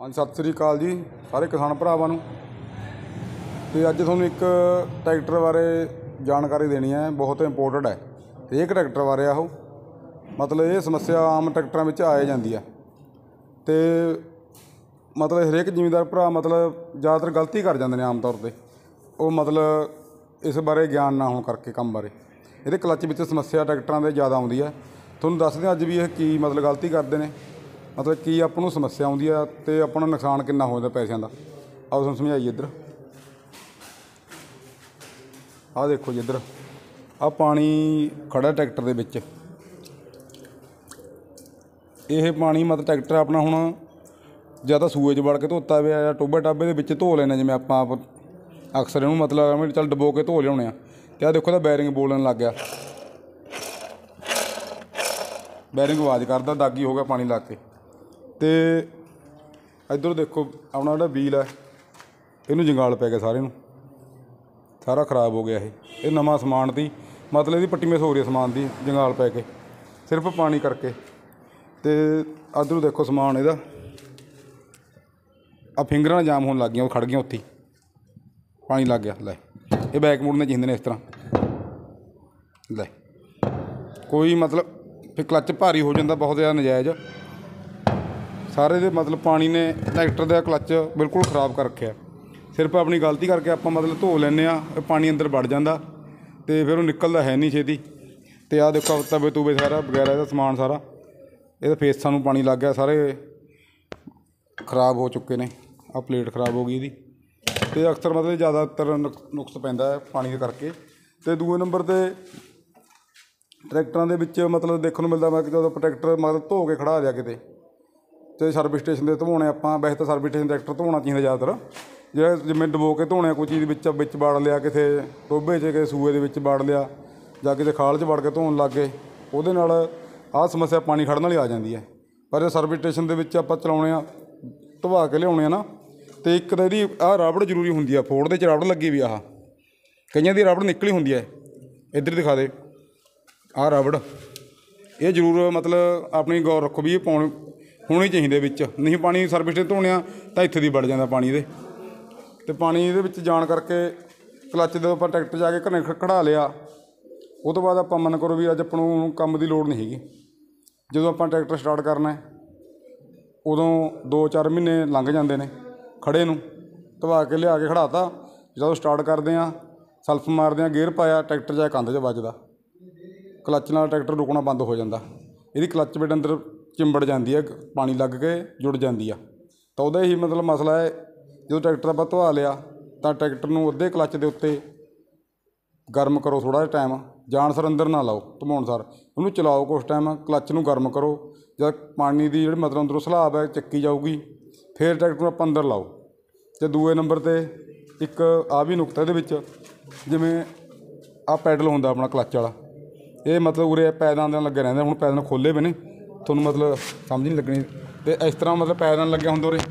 हाँ सत श्री अकाल जी सारे किसान भरावां नूं। ते अज तुहानूं एक ट्रैक्टर बारे जानकारी देनी है, बहुत इंपोर्टेंट है। एक ट्रैक्टर बारे आहो, मतलब ये समस्या आम ट्रैक्टरां विच आ जांदी है। ते मतलब हरेक जिमीदार भरा मतलब ज़्यादातर गलती कर जाते हैं आम तौर पर, वो मतलब इस बारे ज्ञान ना होने करके काम बारे ये क्लच विच समस्या ट्रैक्टरां दे ज़्यादा आउंदी है। तुहानूं दसदे अज भी ये की मतलब गलती करते हैं, मतलब की आपां नूं समस्या आउंदी है ते अपना नुकसान किन्ना हो जाता पैसों का। आओ तुहानूं समझाइए। इधर आ देखो जी, इधर आ पानी खड़ा ट्रैक्टर दे विच। यह पानी मतलब ट्रैक्टर अपना हुण ज़्यादा सूए च वड़ के धोता पिया या टोबे टाबे दे विच धो लैने, जिवें आपां अक्सर इहनूं मतलब चल डबो के धो लिआउने आ। ते आ देखो इहदा बैरिंग बोलन लग गया, बैरिंग आवाज़ करदा, दागी हो गया पानी लग के। ते इधर देखो अपना जिहड़ा व्हील है इहनूं जंगाल पै गया, सारे नूं सारा खराब हो गया। ये नवां समान ती, मतलब इहदी पट्टी मिस हो रही है समान की, जंगाल पै के सिर्फ पानी करके। ते इधर देखो समान इहदा आ फिंगरां जाम होने लग गई, खड़ गई उत्थे पानी लग गया। लै ये बैक मुड़ने चाहिए ने इस तरह, लै कोई मतलब फिर क्लच भारी हो जाता बहुत ज़्यादा नजायज़ सारे दे, मतलब पानी ने ट्रैक्टर का क्लच बिल्कुल खराब कर रखा। सिर्फ अपनी गलती करके आप मतलब धो लैने, पानी अंदर वड़ जाता तो फिर वो निकलता है नहीं छेती। तो आ देखो तवे तुवे सारा वगैरह इसका समान सारा, ये फेसां नूं पानी लग गया, सारे खराब हो चुके ने। आ प्लेट खराब हो गई इसकी। तो अक्सर मतलब ज़्यादातर नुकस पैंदा है पानी के करके। तो दूए नंबर पर ट्रैक्टरां दे विच मतलब देखने को मिलता, मैं कि जो ट्रैक्टर मतलब धो के खड़ा लिया किते तो सर्विस स्टेशन से धोने, आपां वैसे तो सर्विस स्टेशन ट्रैक्टर धोना चाहिए ज़्यादातर, जो जिवें डबो के धोने कोई चीज़ विच वाड़ लिया, किते टोभे च किते सूए दे विच वाड़ लिया जां किते खाल च वड़ के धोन लग गए, उहदे नाल आह समस्या पानी खड़न वाली आ जाती है। पर सर्विस स्टेशन दे विच आपां चलाउने आ, धवा के लियाउने ना, तो एक तो इहदी आह राबड़ जरूरी हुंदी है, फोड़ दे च राबड़ लगी भी, आह कईयां दी राबड़ निकली हुंदी है। इधर दिखा दे आह राबड़, ये जरूर मतलब अपनी गौर रखो भी ये पाउणी होनी चाहिए विच, नहीं पानी सर्विस स्टेशन धोने तो इत्थे दी वड़ जाता पानी दे। तो पानी ये जान करके क्लच जो आप ट्रैक्टर जाके घरें खड़ा लिया, उस तो बाद आप मन करो भी अज अपन नूं काम की लोड़ नहीं हैगी। जो आप ट्रैक्टर स्टार्ट करना उदों 2-4 महीने लंघ जाते हैं खड़े नूं, धवा के लिया के खड़ाता, जो स्टार्ट करते हैं सल्फ मारते हैं, गेयर पाया, ट्रैक्टर जाए कंध च वजदा, क्लच नाल ट्रैक्टर रुकना बंद हो जाता। यदि क्लच बिट अंदर चिंबड़ जाती है, पानी लग के जुड़ जाती है, तो वह ही मतलब मसला है। जो ट्रैक्टर आप धवा लिया तो ट्रैक्टर नूं अद्धे क्लच के उत्ते गर्म करो थोड़ा जिहा टाइम, जान सर अंदर ना लाओ, धवाउण सर उन्होंने चलाओ कुछ टाइम, क्लच नूं गर्म करो, जब पानी की जिहड़ी मतलब अंदरों सलाब है चक्की जाऊगी, फिर ट्रैक्टर नूं आपां अंदर लाओ। तो दूए नंबर पर एक आ भी नुकता इहदे विच, जिवें आ पैडल हुंदा अपना क्लच वाला, ये मतलब उरे पैदान दे लगे रहंदे, हुण पैदान खोले पे ने, तुहानूं मतलब समझ नहीं लगनी। तो इस तरह मतलब पैदान लगे हुंदे उरे,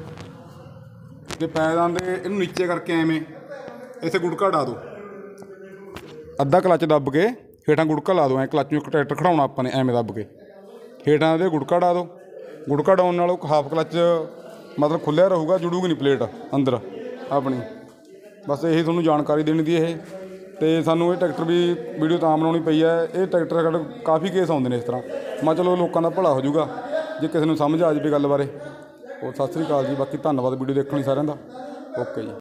ते पैदान दे इहनूं नीचे करके एवें इत्थे गुड़का डा दो, अद्धा क्लच दब के हेठां गुड़का ला दो, ऐ क्लच नूं ट्रैक्टर खड़ाउणा आपां ने एवें दब के हेठां दे गुड़का डा दो। गुड़का डाउन नाल हाफ क्लच मतलब खुल्लिया रहूगा, जुड़ूगी नहीं प्लेट अंदर अपनी। बस यही तुहानूं जानकारी देनी थी। ये तो सानूं ये ट्रैक्टर भी वीडियो तां बनाउणी पई है, ये ट्रैक्टर साडे काफ़ी केस आउंदे ने इस तरह। मैं चलो लोकां दा भला हो जाऊगा जे किसी नूं समझ आ जावे गल बारे। सत श्री अकाल जी, बाकी धन्नवाद वीडियो देखने सारिਆਂ ਦਾ। ओके जी।